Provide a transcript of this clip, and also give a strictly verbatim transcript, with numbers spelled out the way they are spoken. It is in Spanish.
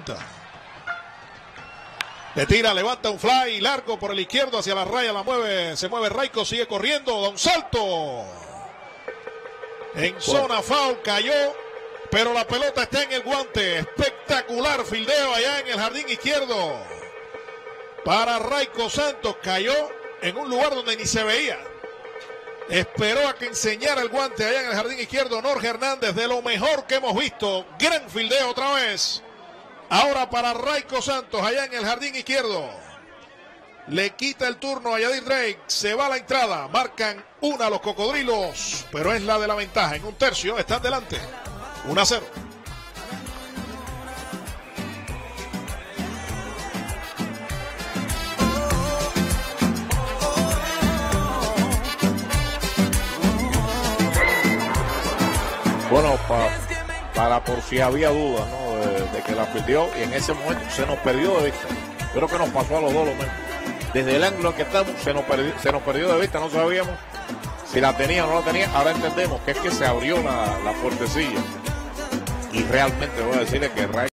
cuenta. Le tira, levanta un fly largo por el izquierdo hacia la raya, la mueve, se mueve Raico, sigue corriendo, da un salto. En zona foul cayó, pero la pelota está en el guante. Espectacular fildeo allá en el jardín izquierdo. Para Raico Santos, cayó en un lugar donde ni se veía. Esperó a que enseñara el guante allá en el jardín izquierdo Norge Hernández, de lo mejor que hemos visto. Gran fildeo otra vez. Ahora para Raico Santos allá en el jardín izquierdo. Le quita el turno a Yadir Drake. Se va a la entrada. Marcan una los cocodrilos, pero es la de la ventaja. En un tercio están delante. uno a cero. Bueno, pa, para por si había dudas, ¿no? De, de que la perdió, y en ese momento se nos perdió de vista. Creo que nos pasó a los dos lo mismo. Desde el ángulo en que estamos se nos perdió, se nos perdió de vista, no sabíamos si la tenía o no la tenía. Ahora entendemos que es que se abrió la, la puertecilla. Y realmente voy a decirle que Ray